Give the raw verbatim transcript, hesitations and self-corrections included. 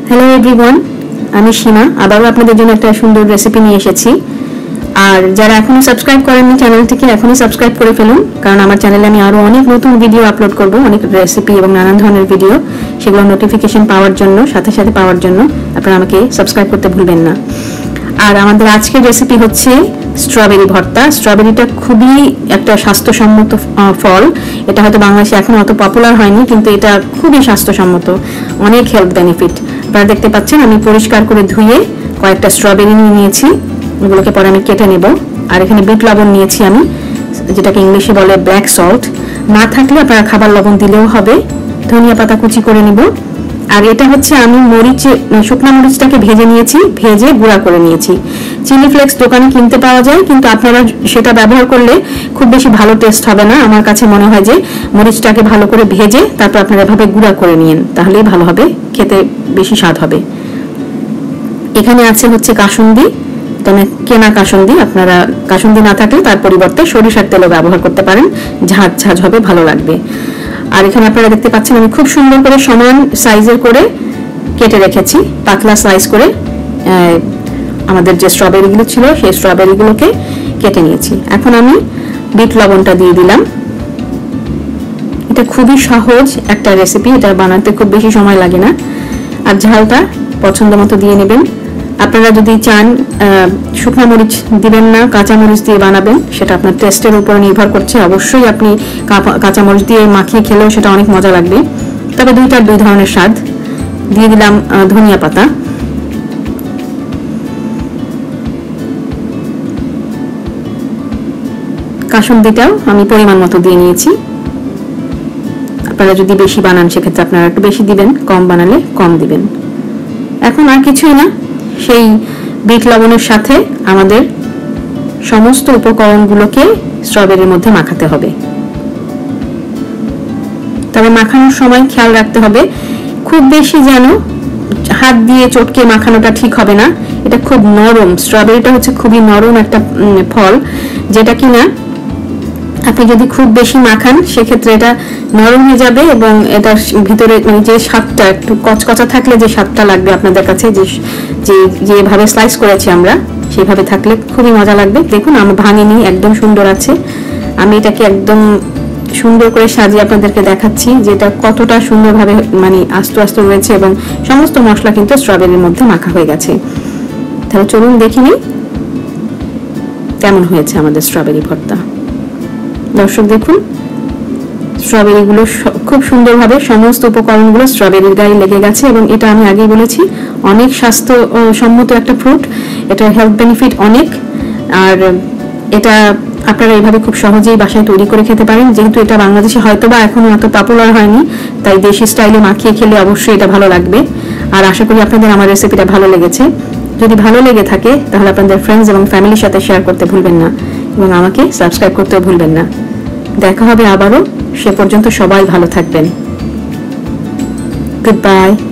Hello everyone, আমি সীমা আবারও আপনাদের জন্য একটা সুন্দর রেসিপি নিয়ে এসেছি। আর যারা এখনো সাবস্ক্রাইব করেননি চ্যানেলটিকে এখনই সাবস্ক্রাইব করে ফেলুন, কারণ আমার চ্যানেলে আমি আরও অনেক নতুন ভিডিও আপলোড করব, অনেক রেসিপি এবং নানান ধরনের ভিডিও। সেগুলো নোটিফিকেশন পাওয়ার জন্য, সাথে সাথে পাওয়ার জন্য আপনারা আমাকে সাবস্ক্রাইব করতে ভুলবেন না। আর আমাদের আজকের রেসিপি হচ্ছে স্ট্রবেরি ভর্তা। স্ট্রবেরিটা খুবই একটা স্বাস্থ্যসম্মত ফল। এটা হয়তো বাংলাদেশে এখন অত পপুলার হয়নি, কিন্তু এটা খুবই স্বাস্থ্যসম্মত, অনেক হেলথ বেনিফিট। আপনারা দেখতে পাচ্ছেন আমি পরিষ্কার করে ধুয়ে কয়েকটা স্ট্রবেরি নিয়ে নিয়েছি, এগুলোকে পরে আমি কেটে নেব। আর এখানে বিট লবণ নিয়েছি আমি, যেটাকে ইংলিশে বলে ব্ল্যাক সল্ট। না থাকলে আপনারা খাবার লবণ দিলেও হবে। ধনিয়া পাতা কুচি করে নিব। আর এটা হচ্ছে আমি মরিচ, শুকনা মরিচটাকে ভেজে নিয়েছি, ভেজে গুঁড়া করে নিয়েছি। চিলি ফ্লেক্স দোকানে কিনতে পাওয়া যায়, কিন্তু আপনারা সেটা ব্যবহার করলে খুব বেশি ভালো টেস্ট হবে না। আমার কাছে মনে হয় যে মরিচটাকে ভালো করে ভেজে তারপর আপনারা এভাবে গুঁড়া করে নিন, তাহলেই ভালো হবে, খেতে বেশি স্বাদ হবে। এখানে আছে হচ্ছে কাসুন্দি, কেনা কাসুন্দি। আপনারা কাসুন্দি না থাকলে তার পরিবর্তে সরিষার তেলও ব্যবহার করতে পারেন, ঝাঁঝ ঝাঁঝ হবে, ভালো লাগবে। আর এখানে আপনারা দেখতে পাচ্ছেন আমি খুব সুন্দর করে সমান সাইজের করে কেটে রেখেছি, পাতলা স্লাইস করে আমাদের যে স্ট্রবেরিগুলো ছিল সেই স্ট্রবেরিগুলোকে কেটে নিয়েছি। এখন আমি বিট লবণটা দিয়ে দিলাম। এটা খুবই সহজ একটা রেসিপি, এটা বানাতে খুব বেশি সময় লাগে না। আর ঝালটা পছন্দ মতো দিয়ে নেবেন। আপনারা যদি চান শুকনো মরিচ দিবেন না, কাঁচা মরিচ দিয়ে বানাবেন, সেটা আপনার টেস্টের উপর নির্ভর করছে। অবশ্যই আপনি কাঁচা মরিচ দিয়ে মাখিয়ে খেলেও সেটা অনেক মজা লাগবে। তবে দুইটার দুই ধরনের স্বাদ। দিয়ে দিলাম ধনিয়া পাতা। কাসুন্দিটাও আমি পরিমাণ মতো দিয়ে নিয়েছি। আপনারা যদি বেশি বানান সেক্ষেত্রে আপনারা একটু বেশি দিবেন, কম বানালে কম দিবেন। এখন আর কিছুই না, সেই বিট লবণের সাথে আমাদের সমস্ত উপকরণগুলোকে স্ট্রবেরির মধ্যে মাখাতে হবে। তবে মাখানোর সময় খেয়াল রাখতে হবে খুব বেশি যেন হাত দিয়ে চটকে মাখানোটা ঠিক হবে না। এটা খুব নরম, স্ট্রবেরিটা হচ্ছে খুবই নরম একটা ফল, যেটা কিনা আপনি যদি খুব বেশি মাখান সেক্ষেত্রে এটা নরম হয়ে যাবে এবং এটার ভিতরে যে স্বাদটা একটু কচকচা থাকলে যে স্বাদটা লাগবে আপনাদের কাছে, যে যেভাবে স্লাইস করেছি আমরা সেইভাবে থাকলে খুবই মজা লাগবে। দেখুন আমি ভাঙিনি, একদম সুন্দর আছে। আমি এটাকে একদম সুন্দর করে সাজিয়ে আপনাদেরকে দেখাচ্ছি যে এটা কতটা সুন্দরভাবে মানে আস্তে আস্তে রয়েছে এবং সমস্ত মশলা কিন্তু স্ট্রবেরির মধ্যে মাখা হয়ে গেছে। তাহলে চলুন দেখিনি কেমন হয়েছে আমাদের স্ট্রবেরি ভর্তা। দর্শক দেখুন, স্ট্রবেরিগুলো খুব সুন্দরভাবে সমস্ত উপকরণগুলো স্ট্রবেরির গায়ে লেগে গেছে এবং এটা আমি আগেই বলেছি অনেক স্বাস্থ্যসম্মত একটা ফ্রুট। এটা হেলথ বেনিফিট অনেক। আর এটা আপনারা এইভাবে খুব সহজেই বাসায় তৈরি করে খেতে পারেন। যেহেতু এটা বাংলাদেশে হয়তো বা এখনো এত পপুলার হয়নি, তাই দেশি স্টাইলে মাখিয়ে খেলে অবশ্যই এটা ভালো লাগবে। আর আশা করি আপনাদের আমার রেসিপিটা ভালো লেগেছে। যদি ভালো লেগে থাকে তাহলে আপনাদের ফ্রেন্ডস এবং ফ্যামিলির সাথে শেয়ার করতে ভুলবেন না এবং আমাকে সাবস্ক্রাইব করতেও ভুলবেন না। দেখা হবে আবারও, সে পর্যন্ত সবাই ভালো থাকবেন। Good by.